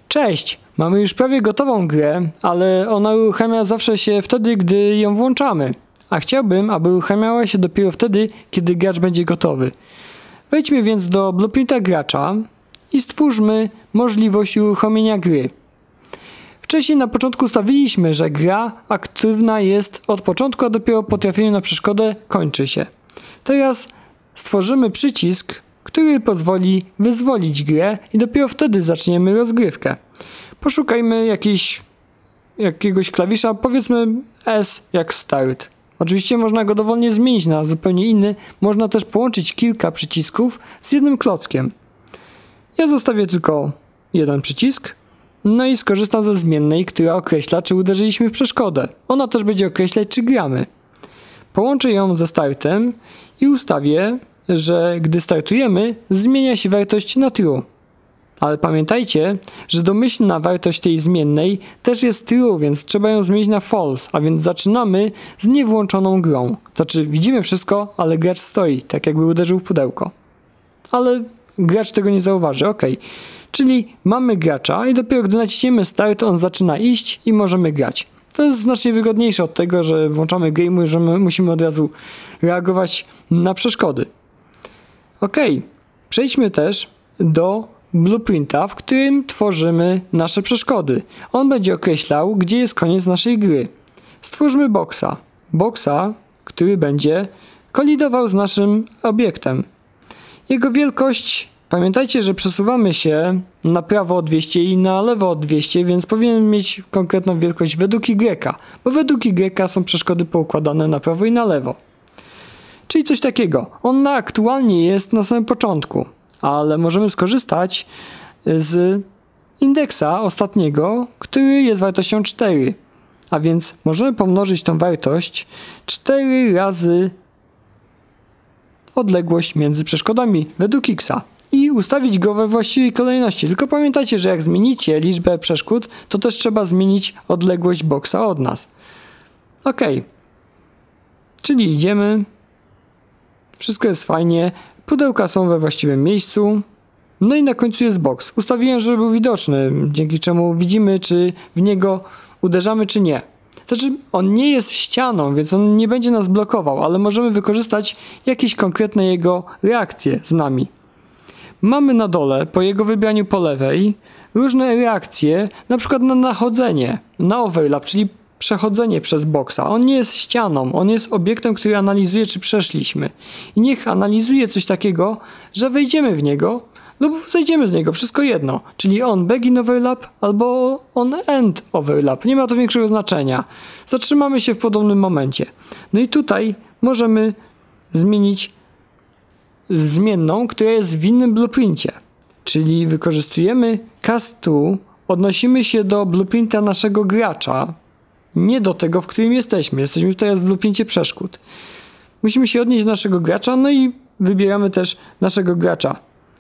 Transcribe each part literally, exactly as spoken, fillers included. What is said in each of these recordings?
Cześć! Mamy już prawie gotową grę, ale ona uruchamia zawsze się wtedy, gdy ją włączamy. A chciałbym, aby uruchamiała się dopiero wtedy, kiedy gracz będzie gotowy. Wejdźmy więc do blueprinta gracza i stwórzmy możliwość uruchomienia gry. Wcześniej na początku ustawiliśmy, że gra aktywna jest od początku, a dopiero po trafieniu na przeszkodę kończy się. Teraz stworzymy przycisk, który pozwoli wyzwolić grę i dopiero wtedy zaczniemy rozgrywkę. Poszukajmy jakiejś, jakiegoś klawisza, powiedzmy S jak start. Oczywiście można go dowolnie zmienić na zupełnie inny. Można też połączyć kilka przycisków z jednym klockiem. Ja zostawię tylko jeden przycisk. No i skorzystam ze zmiennej, która określa, czy uderzyliśmy w przeszkodę. Ona też będzie określać, czy gramy. Połączę ją ze startem i ustawię, że gdy startujemy, zmienia się wartość na true. Ale pamiętajcie, że domyślna wartość tej zmiennej też jest true, więc trzeba ją zmienić na false, a więc zaczynamy z niewłączoną grą. To znaczy widzimy wszystko, ale gracz stoi, tak jakby uderzył w pudełko. Ale gracz tego nie zauważy, ok. Czyli mamy gracza i dopiero gdy naciśniemy start, on zaczyna iść i możemy grać. To jest znacznie wygodniejsze od tego, że włączamy grę i możemy, musimy od razu reagować na przeszkody. Ok, przejdźmy też do blueprinta, w którym tworzymy nasze przeszkody. On będzie określał, gdzie jest koniec naszej gry. Stwórzmy boksa. Boksa, który będzie kolidował z naszym obiektem. Jego wielkość, pamiętajcie, że przesuwamy się na prawo o dwieście i na lewo o dwieście, więc powinien mieć konkretną wielkość według Y, bo według Y są przeszkody poukładane na prawo i na lewo. Czyli coś takiego. On aktualnie jest na samym początku, ale możemy skorzystać z indeksa ostatniego, który jest wartością cztery. A więc możemy pomnożyć tą wartość cztery razy odległość między przeszkodami według X i ustawić go we właściwej kolejności. Tylko pamiętajcie, że jak zmienicie liczbę przeszkód, to też trzeba zmienić odległość boksa od nas. Ok. Czyli idziemy. Wszystko jest fajnie. Pudełka są we właściwym miejscu. No i na końcu jest boks. Ustawiłem, żeby był widoczny, dzięki czemu widzimy, czy w niego uderzamy, czy nie. Znaczy, on nie jest ścianą, więc on nie będzie nas blokował, ale możemy wykorzystać jakieś konkretne jego reakcje z nami. Mamy na dole, po jego wybraniu po lewej, różne reakcje, na przykład na nachodzenie, na overlap, czyli przechodzenie przez boksa. On nie jest ścianą, on jest obiektem, który analizuje, czy przeszliśmy. I niech analizuje coś takiego, że wejdziemy w niego lub zejdziemy z niego, wszystko jedno. Czyli on begin overlap albo on end overlap. Nie ma to większego znaczenia. Zatrzymamy się w podobnym momencie. No i tutaj możemy zmienić zmienną, która jest w innym blueprincie. Czyli wykorzystujemy cast to, odnosimy się do blueprinta naszego gracza, nie do tego, w którym jesteśmy. Jesteśmy teraz w blueprincie przeszkód. Musimy się odnieść do naszego gracza, no i wybieramy też naszego gracza.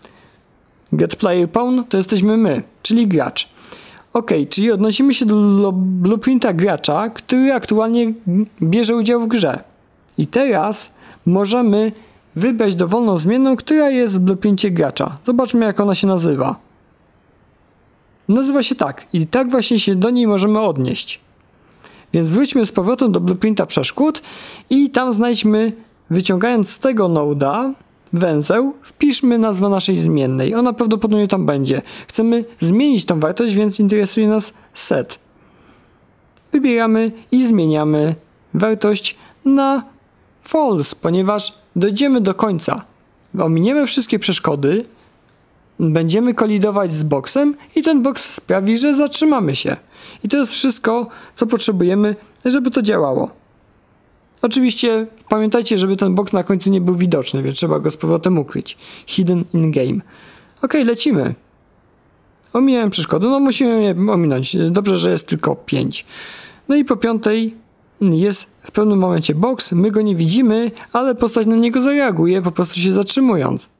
Get player pawn to jesteśmy my, czyli gracz. Ok, czyli odnosimy się do blueprinta gracza, który aktualnie bierze udział w grze. I teraz możemy wybrać dowolną zmienną, która jest w blueprincie gracza. Zobaczmy, jak ona się nazywa. Nazywa się tak i tak właśnie się do niej możemy odnieść. Więc wróćmy z powrotem do blueprinta przeszkód i tam znajdźmy, wyciągając z tego noda węzeł, wpiszmy nazwę naszej zmiennej. Ona prawdopodobnie tam będzie. Chcemy zmienić tą wartość, więc interesuje nas set. Wybieramy i zmieniamy wartość na false, ponieważ dojdziemy do końca. Ominiemy wszystkie przeszkody, będziemy kolidować z boksem i ten boks sprawi, że zatrzymamy się. I to jest wszystko, co potrzebujemy, żeby to działało. Oczywiście pamiętajcie, żeby ten boks na końcu nie był widoczny, więc trzeba go z powrotem ukryć. Hidden in game. Ok, lecimy. Omijałem przeszkody, no musimy je ominąć. Dobrze, że jest tylko pięć. No i po piątej jest w pewnym momencie boks, my go nie widzimy, ale postać na niego zareaguje, po prostu się zatrzymując.